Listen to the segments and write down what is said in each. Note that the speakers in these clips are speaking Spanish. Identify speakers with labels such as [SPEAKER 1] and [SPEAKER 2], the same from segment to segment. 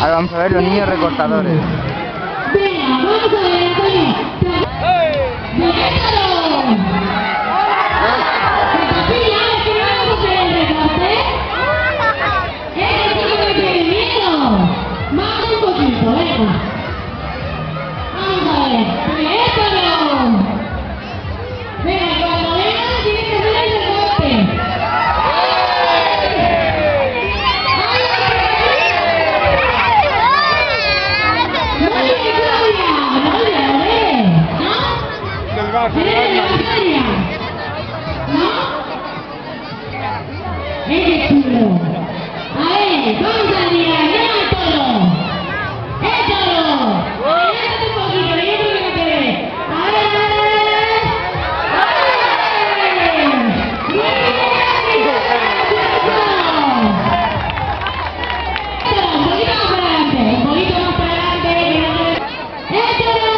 [SPEAKER 1] Ahora vamos a ver los niños recortadores.
[SPEAKER 2] Venga, vamos a ver, Antonio. ¡Qué chulo! A ver, vamos a mirar, ¡ya todo! ¡Échalo! ¡Adelante un poquito, yo creo que te ve! ¡A ver! ¡Muy bien! ¡Échalo! Un poquito más para adelante, un poquito más para adelante. ¡Échalo!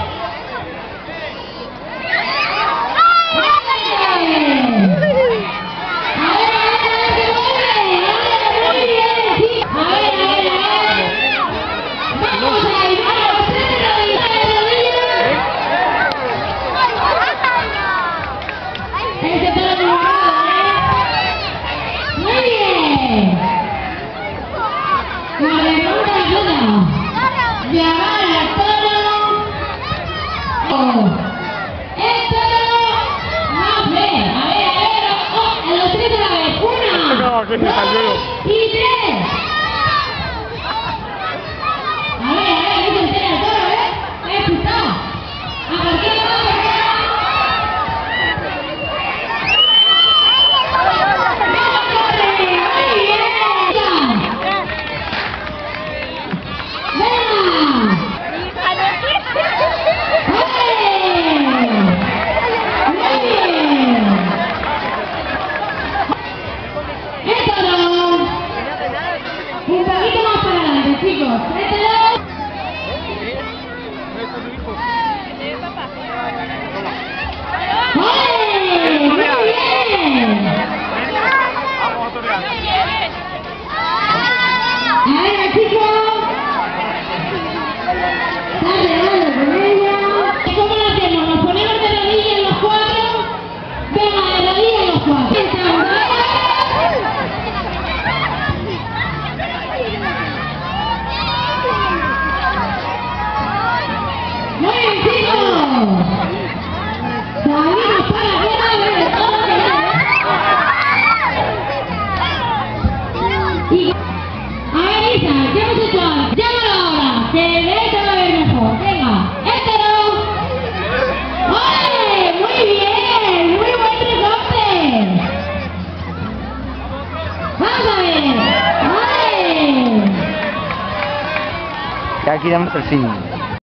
[SPEAKER 2] Y tres. A ver, eso entera el toro, escuchado. ¿A por qué no? Un poquito más para adelante, chicos. ¡Ole! ¡Muy bien! A ver, chicos. Está arreglando con ella. ¿Cómo lo hacemos? ¿Nos ponemos de rodillas los cuatro? Venga, de rodillas los cuatro. ¡Muy bien, chicos! ¡Salimos para arriba de todo lo que y a ver, Isa, ¿qué hemos hecho ahora? Llámalo ahora, se ve que va a ver mejor. Venga, ¡échalo! ¡Ole! ¡Muy bien! ¡Muy buen recorte! ¡Vamos a ver! ¡Ole!
[SPEAKER 1] Y aquí damos el fin.